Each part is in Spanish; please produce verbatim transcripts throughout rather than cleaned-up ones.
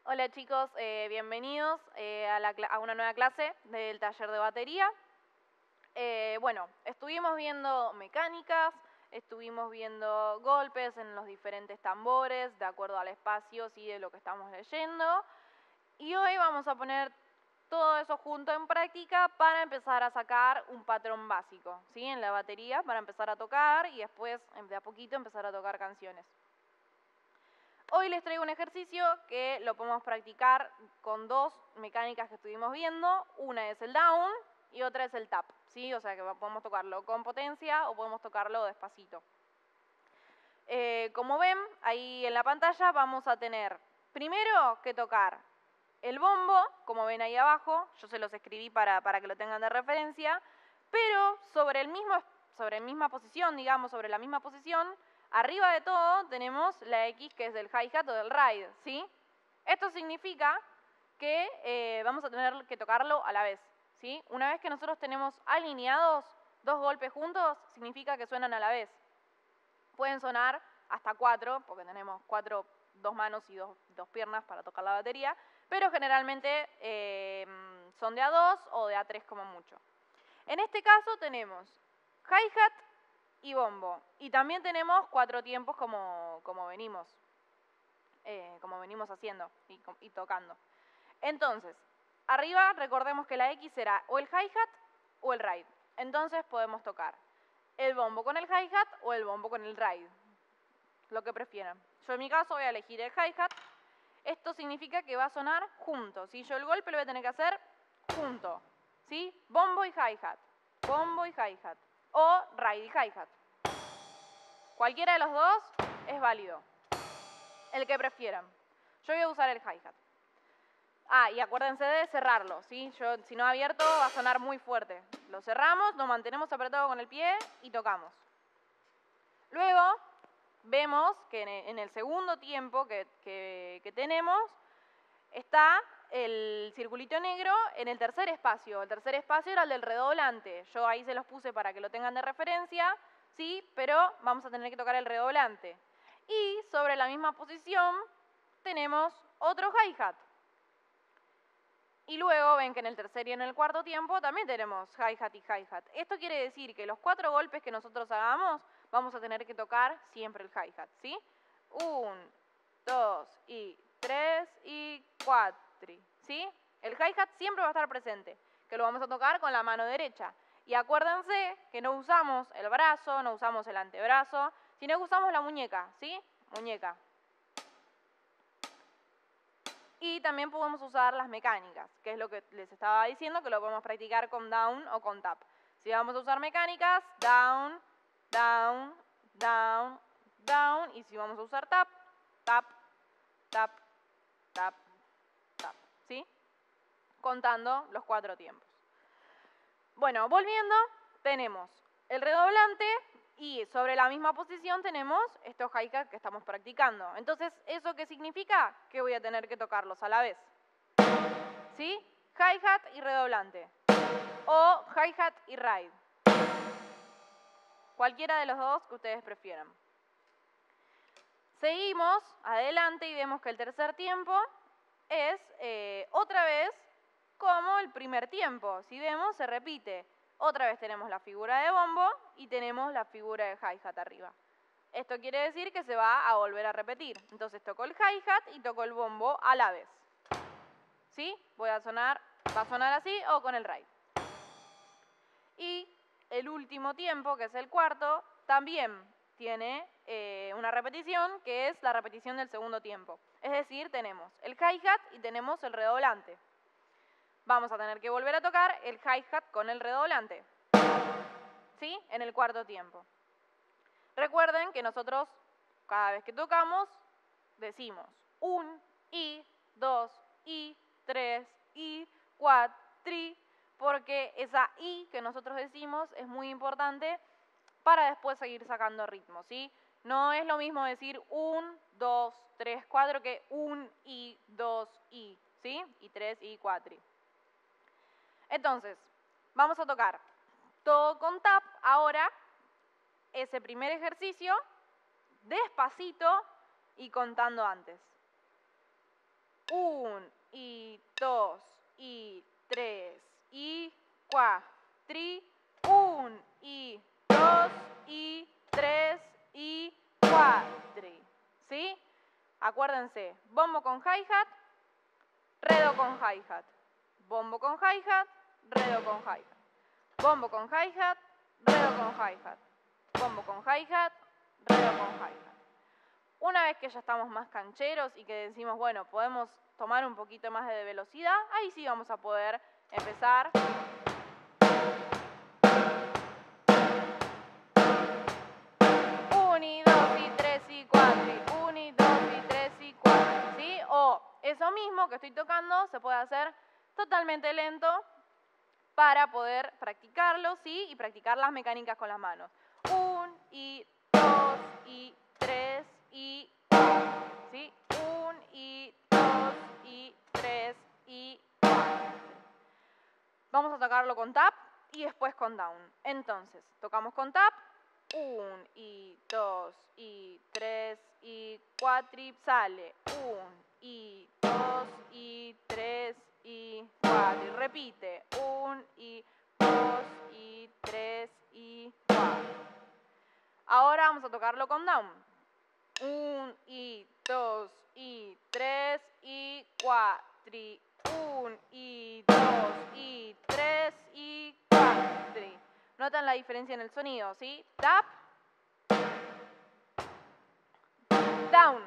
Hola chicos, eh, bienvenidos eh, a, la a una nueva clase del taller de batería. Eh, bueno, estuvimos viendo mecánicas, estuvimos viendo golpes en los diferentes tambores de acuerdo al espacio y de lo que estamos leyendo. Y hoy vamos a poner todo eso junto en práctica para empezar a sacar un patrón básico, ¿sí? En la batería, para empezar a tocar y después de a poquito empezar a tocar canciones. Hoy les traigo un ejercicio que lo podemos practicar con dos mecánicas que estuvimos viendo. Una es el down y otra es el tap, ¿sí? O sea que podemos tocarlo con potencia o podemos tocarlo despacito. Eh, como ven, ahí en la pantalla vamos a tener primero que tocar el bombo, como ven ahí abajo. Yo se los escribí para, para que lo tengan de referencia, pero sobre el mismo, sobre la misma posición, digamos, sobre la misma posición, arriba de todo tenemos la X, que es del hi-hat o del ride, ¿sí? Esto significa que eh, vamos a tener que tocarlo a la vez, ¿sí? Una vez que nosotros tenemos alineados dos golpes juntos, significa que suenan a la vez. Pueden sonar hasta cuatro, porque tenemos cuatro, dos manos y dos, dos piernas para tocar la batería, pero generalmente eh, son de a dos o de a tres como mucho. En este caso tenemos hi-hat y bombo. Y también tenemos cuatro tiempos como, como, venimos, eh, como venimos haciendo y, y tocando. Entonces, arriba recordemos que la X será o el hi-hat o el ride. Entonces podemos tocar el bombo con el hi-hat o el bombo con el ride, lo que prefieran. Yo en mi caso voy a elegir el hi-hat. Esto significa que va a sonar junto, ¿sí? Yo el golpe lo voy a tener que hacer junto, ¿sí? Bombo y hi-hat, bombo y hi-hat, o ride y hi-hat. Cualquiera de los dos es válido, el que prefieran. Yo voy a usar el hi-hat. Ah, y acuérdense de cerrarlo, ¿sí? Yo, si no abierto va a sonar muy fuerte. Lo cerramos, lo mantenemos apretado con el pie y tocamos. Luego vemos que en el segundo tiempo que, que, que tenemos está el circulito negro en el tercer espacio. El tercer espacio era el del redoblante. Yo ahí se los puse para que lo tengan de referencia, ¿sí? Pero vamos a tener que tocar el redoblante. Y sobre la misma posición tenemos otro hi-hat. Y luego ven que en el tercer y en el cuarto tiempo también tenemos hi-hat y hi-hat. Esto quiere decir que los cuatro golpes que nosotros hagamos vamos a tener que tocar siempre el hi-hat, ¿sí? Un, dos y tres y cuatro, ¿sí? El hi-hat siempre va a estar presente, que lo vamos a tocar con la mano derecha. Y acuérdense que no usamos el brazo, no usamos el antebrazo, sino que usamos la muñeca, ¿sí? Muñeca. Y también podemos usar las mecánicas, que es lo que les estaba diciendo, que lo podemos practicar con down o con tap. Si vamos a usar mecánicas, down, down, down, down. Y si vamos a usar tap, tap, tap, tap, tap, ¿sí? Contando los cuatro tiempos. Bueno, volviendo, tenemos el redoblante y sobre la misma posición tenemos estos hi-hat que estamos practicando. Entonces, ¿eso qué significa? Que voy a tener que tocarlos a la vez, ¿sí? Hi-hat y redoblante. O hi-hat y ride. Cualquiera de los dos que ustedes prefieran. Seguimos adelante y vemos que el tercer tiempo es eh, otra vez como el primer tiempo. Si vemos, se repite. Otra vez tenemos la figura de bombo y tenemos la figura de hi-hat arriba. Esto quiere decir que se va a volver a repetir. Entonces toco el hi-hat y toco el bombo a la vez. ¿Sí? Voy a sonar, va a sonar así o con el ride. Y el último tiempo, que es el cuarto, también tiene eh, una repetición, que es la repetición del segundo tiempo. Es decir, tenemos el hi-hat y tenemos el redoblante. Vamos a tener que volver a tocar el hi-hat con el redoblante, ¿sí? En el cuarto tiempo. Recuerden que nosotros, cada vez que tocamos, decimos un, y, dos, y, tres, y, cuatro, porque esa i que nosotros decimos es muy importante para después seguir sacando ritmo, ¿sí? No es lo mismo decir un, dos, tres, cuatro que un, y, dos, y, ¿sí? Y tres, y, cuatro. Entonces, vamos a tocar todo con tap ahora, ese primer ejercicio, despacito y contando antes. Un, y dos, y tres, y cuatri. Un, y dos, y tres, y cuatri. ¿Sí? Acuérdense, bombo con hi-hat, redo con hi-hat. Bombo con hi-hat, redo con hi-hat. Bombo con hi-hat, redo con hi-hat. Bombo con hi-hat, redo con hi-hat. Una vez que ya estamos más cancheros y que decimos, bueno, podemos tomar un poquito más de velocidad, ahí sí vamos a poder empezar. Un y dos y tres y cuatro. Un y dos y tres y cuatro. ¿Sí? O eso mismo que estoy tocando se puede hacer totalmente lento para poder practicarlo, ¿sí? Y practicar las mecánicas con las manos. Un y dos y tres y cuatro. ¿Sí? Un y dos y tres y cuatro. Vamos a tocarlo con tap y después con down. Entonces, tocamos con tap. Un y dos y tres y cuatro. Sale. Un y dos y tres y cuatro. Y repite. Un y dos y tres y cuatro. Ahora vamos a tocarlo con down. Un y dos y tres y cuatro. Un y dos y tres y cuatro. ¿Notan la diferencia en el sonido? ¿Sí? Tap. Down.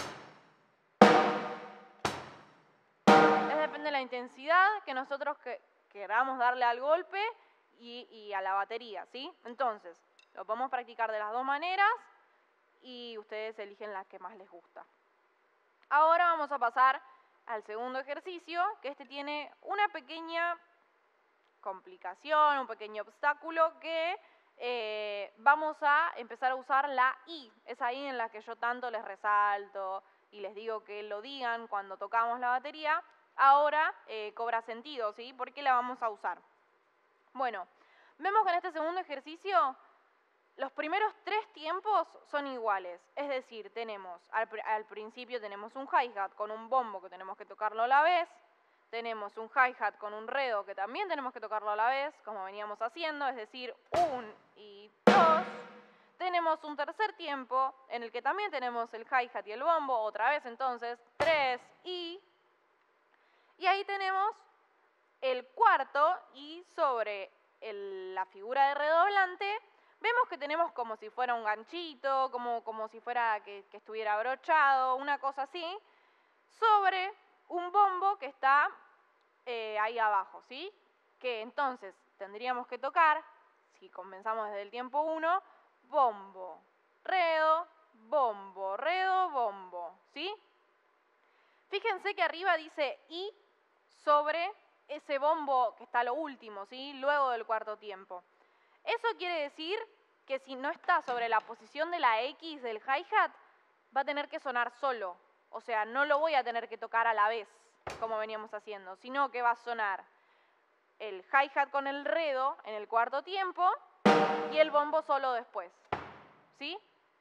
Es depende de la intensidad que nosotros que, queramos darle al golpe y, y a la batería, ¿sí? Entonces, lo podemos practicar de las dos maneras y ustedes eligen la que más les gusta. Ahora vamos a pasar al segundo ejercicio, que este tiene una pequeña complicación, un pequeño obstáculo que eh, vamos a empezar a usar la I. Es ahí en la que yo tanto les resalto y les digo que lo digan cuando tocamos la batería. Ahora eh, cobra sentido, ¿sí? ¿Por qué la vamos a usar? Bueno, vemos que en este segundo ejercicio los primeros tres tiempos son iguales, es decir, tenemos al, al principio tenemos un hi-hat con un bombo que tenemos que tocarlo a la vez, tenemos un hi-hat con un redo que también tenemos que tocarlo a la vez, como veníamos haciendo, es decir, un y dos. Tenemos un tercer tiempo en el que también tenemos el hi-hat y el bombo, otra vez entonces, tres y... Y ahí tenemos el cuarto y sobre el, la figura de redoblante vemos que tenemos como si fuera un ganchito, como, como si fuera que, que estuviera abrochado, una cosa así, sobre un bombo que está eh, ahí abajo, ¿sí? Que entonces tendríamos que tocar, si comenzamos desde el tiempo uno, bombo, redo, bombo, redo, bombo, ¿sí? Fíjense que arriba dice I sobre ese bombo que está a lo último, ¿sí? Luego del cuarto tiempo. Eso quiere decir que si no está sobre la posición de la X del hi-hat, va a tener que sonar solo. O sea, no lo voy a tener que tocar a la vez, como veníamos haciendo, sino que va a sonar el hi-hat con el redo en el cuarto tiempo y el bombo solo después. ¿Sí?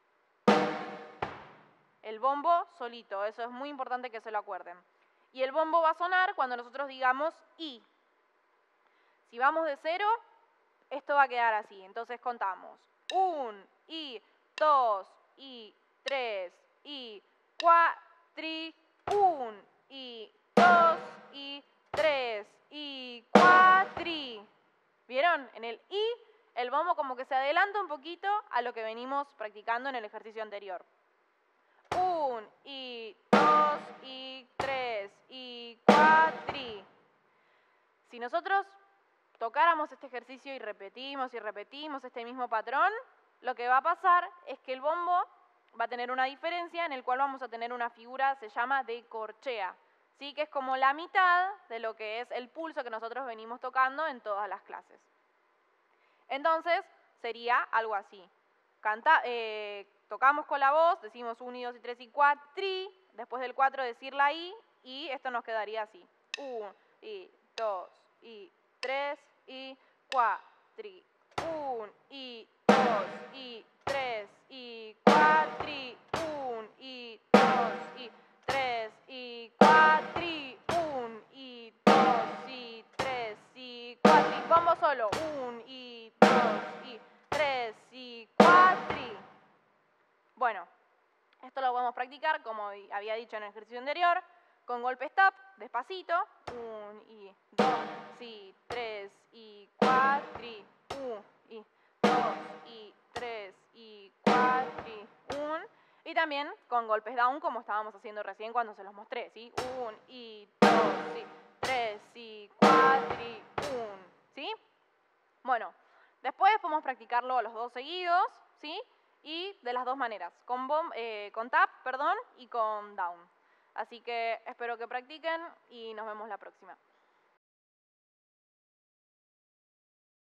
El bombo solito, eso es muy importante que se lo acuerden. Y el bombo va a sonar cuando nosotros digamos I. Si vamos de cero, esto va a quedar así. Entonces contamos. Un, y, dos, y, tres, y, cuatro, un, y, dos, y, tres, y, cuatro. ¿Vieron? En el I, el bombo como que se adelanta un poquito a lo que venimos practicando en el ejercicio anterior. Un, y, dos, y, tres, y, cuatro. Si nosotros tocáramos este ejercicio y repetimos y repetimos este mismo patrón, lo que va a pasar es que el bombo va a tener una diferencia en el cual vamos a tener una figura, se llama de corchea, ¿sí? Que es como la mitad de lo que es el pulso que nosotros venimos tocando en todas las clases. Entonces, sería algo así. Canta, eh, tocamos con la voz, decimos uno, dos, y tres, y cuatro, después del cuatro decir la I, y esto nos quedaría así. uno, y dos, y tres, y cuatro. uno, y dos, y tres, y cuatro. uno, y dos, y tres, y cuatro. practicar, como había dicho en el ejercicio anterior, con golpes tap, despacito. Un y dos y tres y cuatro y un y dos y tres y cuatro y un. Y también con golpes down, como estábamos haciendo recién cuando se los mostré, ¿sí? Un y dos y tres y cuatro y un, ¿sí? Bueno, después podemos practicarlo los dos seguidos, ¿sí? Y de las dos maneras, con, bomb, eh, con tap, perdón, y con down. Así que espero que practiquen y nos vemos la próxima.